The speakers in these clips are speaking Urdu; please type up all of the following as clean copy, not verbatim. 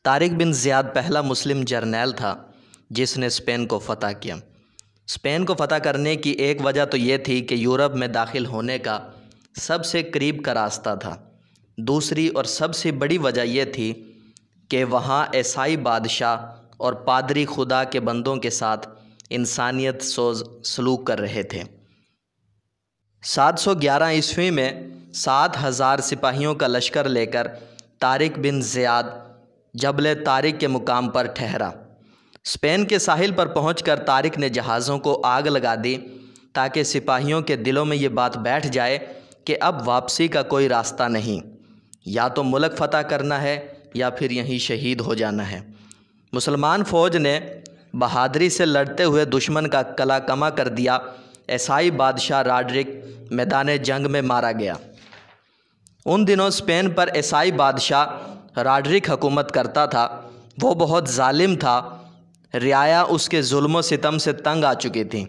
طارق بن زیاد پہلا مسلم جرنیل تھا جس نے اسپین کو فتح کیا۔ اسپین کو فتح کرنے کی ایک وجہ تو یہ تھی کہ یورپ میں داخل ہونے کا سب سے قریب کا راستہ تھا۔ دوسری اور سب سے بڑی وجہ یہ تھی کہ وہاں عیسائی بادشاہ اور پادری خدا کے بندوں کے ساتھ انسانیت سوز سلوک کر رہے تھے۔ 711 عیسوی میں 7000 سپاہیوں کا لشکر لے کر طارق بن زیاد جبل طارق کے مقام پر ٹھہرا۔ اسپین کے ساحل پر پہنچ کر طارق نے جہازوں کو آگ لگا دی تاکہ سپاہیوں کے دلوں میں یہ بات بیٹھ جائے کہ اب واپسی کا کوئی راستہ نہیں، یا تو ملک فتح کرنا ہے یا پھر یہیں شہید ہو جانا ہے۔ مسلمان فوج نے بہادری سے لڑتے ہوئے دشمن کا قلعہ کما کر دیا۔ عیسائی بادشاہ راڈرک میدان جنگ میں مارا گیا۔ ان دنوں اسپین پر عیسائی بادشاہ راڈرک حکومت کرتا تھا۔ وہ بہت ظالم تھا، رعایا اس کے ظلم و ستم سے تنگ آ چکی تھی۔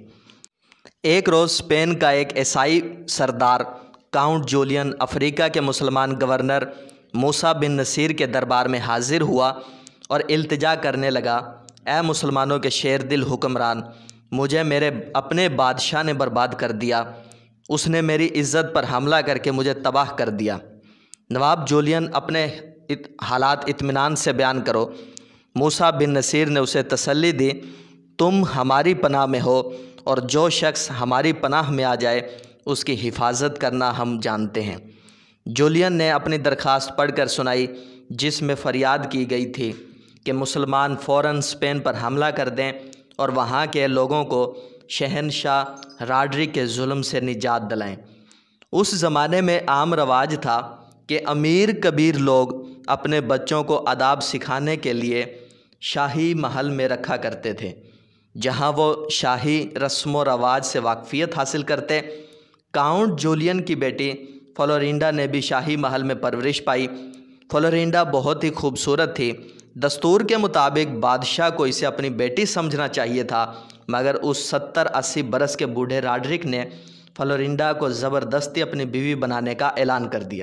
ایک روز اسپین کا ایک عیسائی سردار کاؤنٹ جولین افریقہ کے مسلمان گورنر موسیٰ بن نصیر کے دربار میں حاضر ہوا اور التجا کرنے لگا، اے مسلمانوں کے شیر دل حکمران، مجھے میرے اپنے بادشاہ نے برباد کر دیا۔ اس نے میری عزت پر حملہ کر کے مجھے تباہ کر دیا۔ نواب جولین، اپنے حالات اطمینان سے بیان کرو۔ موسیٰ بن نصیر نے اسے تسلی دی، تم ہماری پناہ میں ہو اور جو شخص ہماری پناہ میں آ جائے اس کی حفاظت کرنا ہم جانتے ہیں۔ جولین نے اپنی درخواست پڑھ کر سنائی، جس میں فریاد کی گئی تھی کہ مسلمان فوراً اسپین پر حملہ کر دیں اور وہاں کے لوگوں کو شہنشاہ راڈرک کے ظلم سے نجات دلائیں۔ اس زمانے میں عام رواج تھا کہ امیر کبیر لوگ اپنے بچوں کو آداب سکھانے کے لیے شاہی محل میں رکھا کرتے تھے، جہاں وہ شاہی رسم و رواج سے واقفیت حاصل کرتے۔ کاؤنٹ جولین کی بیٹی فلورینڈا نے بھی شاہی محل میں پرورش پائی۔ فلورینڈا بہت ہی خوبصورت تھی۔ دستور کے مطابق بادشاہ کو اسے اپنی بیٹی سمجھنا چاہیے تھا، مگر اس 70-80 برس کے بوڑھے راڈرک نے فلورینڈا کو زبردستی اپنی بیوی بنانے کا اعلان کر دیا۔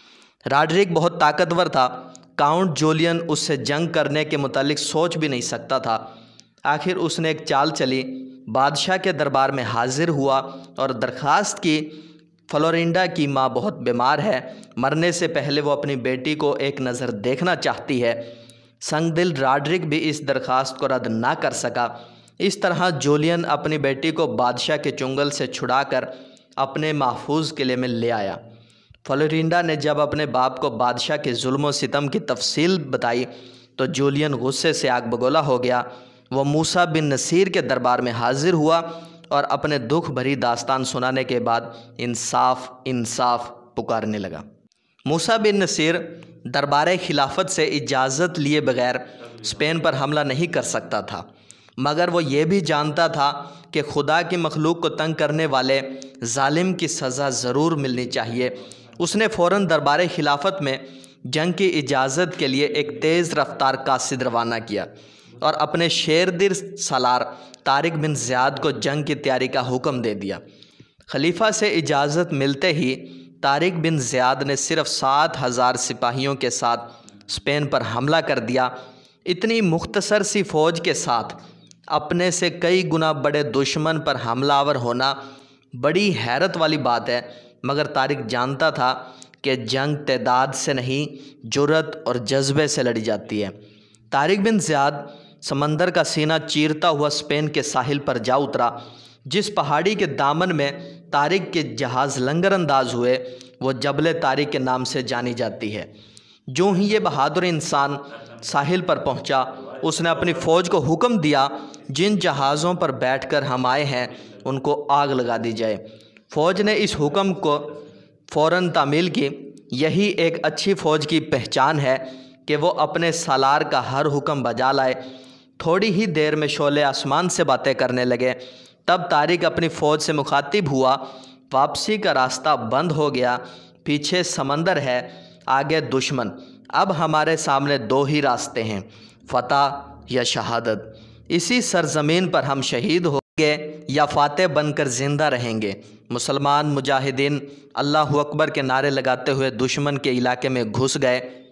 راڈرک بہت طاقتور تھا، کاؤنٹ جولین اس سے جنگ کرنے کے متعلق سوچ بھی نہیں سکتا تھا۔ آخر اس نے ایک چال چلی، بادشاہ کے دربار میں حاضر ہوا اور درخواست کی، فلورینڈا کی ماں بہت بیمار ہے، مرنے سے پہلے وہ اپنی بیٹی کو ایک نظر دیکھنا چاہتی ہے۔ سنگ دل راڈرک بھی اس درخواست کو رد نہ کر سکا۔ اس طرح جولین اپنی بیٹی کو بادشاہ کے چنگل سے چھڑا کر اپنے محفوظ قلعے میں لے آیا۔ فلورینڈا نے جب اپنے باپ کو بادشاہ کے ظلم و ستم کی تفصیل بتائی تو جولین غصے سے آگ بگولا ہو گیا۔ وہ موسیٰ بن نصیر کے دربار میں حاضر ہوا اور اپنے دکھ بھری داستان سنانے کے بعد انصاف انصاف پکارنے لگا۔ موسیٰ بن نصیر دربار خلافت سے اجازت لیے بغیر اسپین پر حملہ نہیں کر سکتا تھا، مگر وہ یہ بھی جانتا تھا کہ خدا کی مخلوق کو تنگ کرنے والے ظالم کی سزا ضرور ملنی چاہیے۔ اس نے فوراً دربار خلافت میں جنگ کی اجازت کے لیے ایک تیز رفتار قاصد روانہ کیا اور اپنے شیر دل سالار طارق بن زیاد کو جنگ کی تیاری کا حکم دے دیا۔ خلیفہ سے اجازت ملتے ہی طارق بن زیاد نے صرف 7000 سپاہیوں کے ساتھ اسپین پر حملہ کر دیا۔ اتنی مختصر سی فوج کے ساتھ اپنے سے کئی گنا بڑے دشمن پر حملہ آور ہونا بڑی حیرت والی بات ہے، مگر طارق جانتا تھا کہ جنگ تعداد سے نہیں، جرأت اور جذبے سے لڑی جاتی ہے۔ طارق بن زیاد سمندر کا سینہ چیرتا ہوا اسپین کے ساحل پر جا اترا۔ جس پہاڑی کے دامن میں طارق کے جہاز لنگر انداز ہوئے وہ جبل طارق کے نام سے جانی جاتی ہے۔ جو ہی یہ بہادر انسان ساحل پر پہنچا، اس نے اپنی فوج کو حکم دیا، جن جہازوں پر بیٹھ کر ہم آئے ہیں ان کو آگ لگا دی جائے۔ فوج نے اس حکم کو فوراً تعمیل کی۔ یہی ایک اچھی فوج کی پہچان ہے کہ وہ اپنے سالار کا ہر حکم بجا لائے۔ تھوڑی ہی دیر میں شعلے آسمان سے باتیں کرنے لگے۔ تب طارق اپنی فوج سے مخاطب ہوا، واپسی کا راستہ بند ہو گیا، پیچھے سمندر ہے، آگے دشمن، اب ہمارے سامنے دو ہی راستے ہیں، فتح یا شہادت۔ اسی سرزمین پر ہم شہید ہوں گے یا فاتح بن کر زندہ رہیں گے۔ مسلمان مجاہدین اللہ اکبر کے نعرے لگاتے ہوئے دشمن کے علاقے میں گھس گئے۔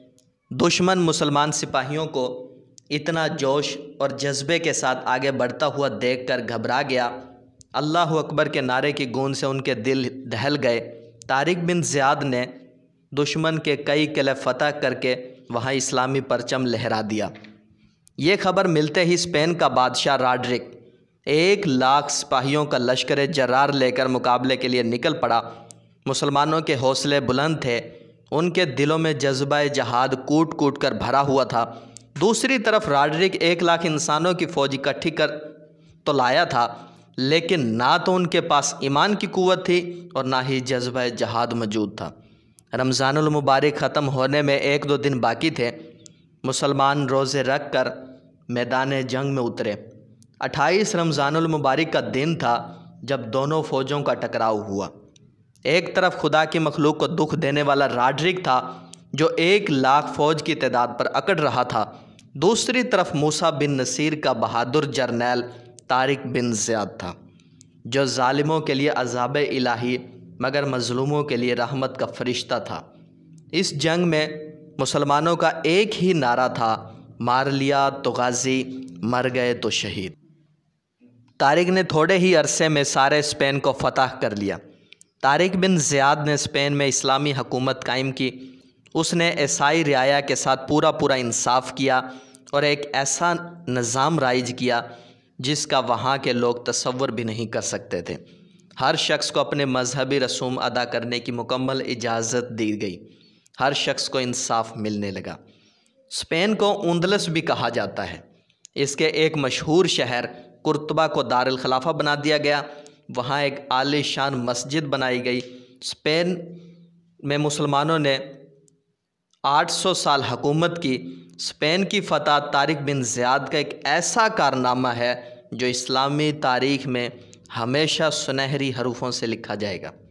دشمن مسلمان سپاہیوں کو اتنا جوش اور جذبے کے ساتھ آگے بڑھتا ہوا دیکھ کر گھبرا گیا۔ اللہ اکبر کے نعرے کی گونج سے ان کے دل دہل گئے۔ طارق بن زیاد نے دشمن کے کئی قلعے فتح کر کے وہاں اسلامی پرچم لہرا دیا۔ یہ خبر ملتے ہی اسپین کا بادشاہ راڈرک 1,00,000 سپاہیوں کا لشکر جرار لے کر مقابلے کے لیے نکل پڑا۔ مسلمانوں کے حوصلے بلند تھے، ان کے دلوں میں جذبہ جہاد کوٹ کوٹ کر بھرا ہوا تھا۔ دوسری طرف راڈرک 1,00,000 انسانوں کی فوج اکٹھی کر تو لایا تھا، لیکن نہ تو ان کے پاس ایمان کی قوت تھی اور نہ ہی جذبہ جہاد موجود تھا۔ رمضان المبارک ختم ہونے میں 1-2 دن باقی تھے۔ مسلمان روزے رکھ کر میدان جنگ میں اترے۔ 28 رمضان المبارک کا دن تھا جب دونوں فوجوں کا ٹکراؤ ہوا۔ ایک طرف خدا کی مخلوق کو دکھ دینے والا راڈرک تھا جو 1,00,000 فوج کی تعداد پر اکڑ رہا تھا، دوسری طرف موسیٰ بن نصیر کا بہادر جرنیل طارق بن زیاد تھا جو ظالموں کے لیے عذاب الہی مگر مظلوموں کے لیے رحمت کا فرشتہ تھا۔ اس جنگ میں مسلمانوں کا ایک ہی نعرہ تھا، مار لیا تو غازی، مر گئے تو شہید۔ طارق نے تھوڑے ہی عرصے میں سارے اسپین کو فتح کر لیا۔ طارق بن زیاد نے اسپین میں اسلامی حکومت قائم کی۔ اس نے عیسائی رعایا کے ساتھ پورا انصاف کیا اور ایک ایسا نظام رائج کیا جس کا وہاں کے لوگ تصور بھی نہیں کر سکتے تھے۔ ہر شخص کو اپنے مذہبی رسوم ادا کرنے کی مکمل اجازت دی گئی۔ ہر شخص کو انصاف ملنے لگا۔ اسپین کو اندلس بھی کہا جاتا ہے۔ اس کے ایک مشہور شہر قرطبہ کو دارالخلافہ بنا دیا گیا۔ وہاں ایک عالی شان مسجد بنائی گئی۔ اسپین میں مسلمانوں نے 800 سال حکومت کی۔ اسپین کی فتح طارق بن زیاد کا ایک ایسا کارنامہ ہے جو اسلامی تاریخ میں ہمیشہ سنہری حروفوں سے لکھا جائے گا۔